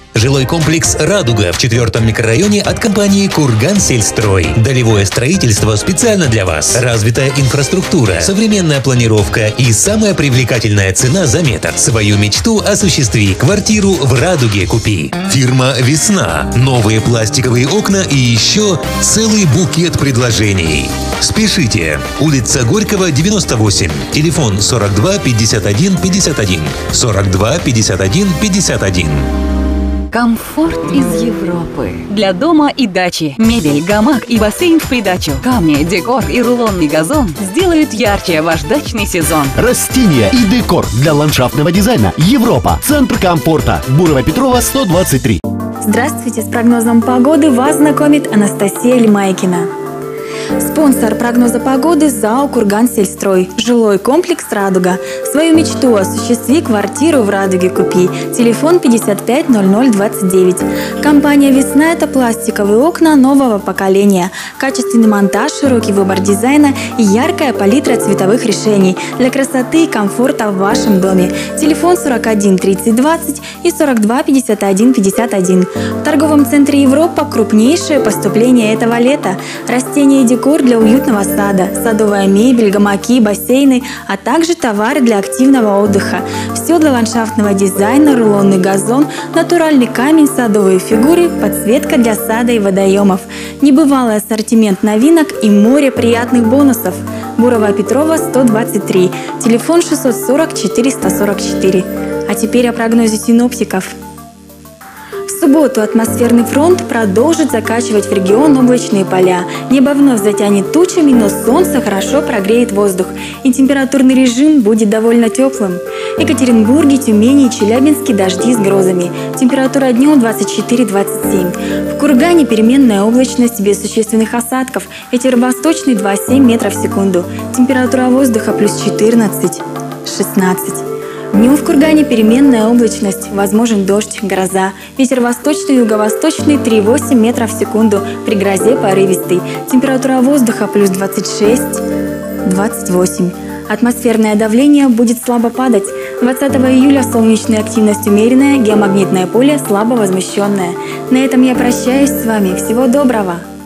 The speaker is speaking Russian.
Жилой комплекс «Радуга» в 4-м микрорайоне от компании «Кургансельстрой». Долевое строительство специально для вас. Развитая инфраструктура, современная планировка и самая привлекательная цена за метр. Свою мечту осуществи. Квартиру в «Радуге» купи. Фирма «Весна». Новые пластиковые окна и еще целый букет предложений. Спешите. Улица Горького, 98. Телефон 42 51 51. 42 51 51. Комфорт из Европы. Для дома и дачи. Мебель, гамак и бассейн в придачу. Камни, декор и рулонный газон сделают ярче ваш дачный сезон. Растения и декор для ландшафтного дизайна. Европа. Центр комфорта. Бурова-Петрова, 123. Здравствуйте, с прогнозом погоды вас знакомит Анастасия Лимайкина. Спонсор прогноза погоды ЗАО «Кургансельстрой». Жилой комплекс «Радуга». Свою мечту осуществи, квартиру в «Радуге» купи. Телефон 550029. Компания «Весна» – это пластиковые окна нового поколения. Качественный монтаж, широкий выбор дизайна и яркая палитра цветовых решений для красоты и комфорта в вашем доме. Телефон 41 30 20 и 42 51 51. В торговом центре «Европа» крупнейшее поступление этого лета. Растения и декор для уютного сада, садовая мебель, гамаки, бассейны, а также товары для активного отдыха. Все для ландшафтного дизайна, рулонный газон, натуральный камень, садовые фигуры, подсветка для сада и водоемов. Небывалый ассортимент новинок и море приятных бонусов. Бурова-Петрова, 123. Телефон 640 444. А теперь о прогнозе синоптиков. В субботу атмосферный фронт продолжит закачивать в регион облачные поля. Небо вновь затянет тучами, но солнце хорошо прогреет воздух. И температурный режим будет довольно теплым. В Екатеринбурге, Тюмени и Челябинске дожди с грозами. Температура днем 24-27. В Кургане переменная облачность без существенных осадков. Ветер восточный 2,7 метров в секунду. Температура воздуха плюс 14-16. Днем в Кургане переменная облачность, возможен дождь, гроза. Ветер восточный, юго-восточный 3,8 метров в секунду, при грозе порывистый. Температура воздуха плюс 26-28. Атмосферное давление будет слабо падать. 20 июля солнечная активность умеренная, геомагнитное поле слабо возмущенное. На этом я прощаюсь с вами. Всего доброго!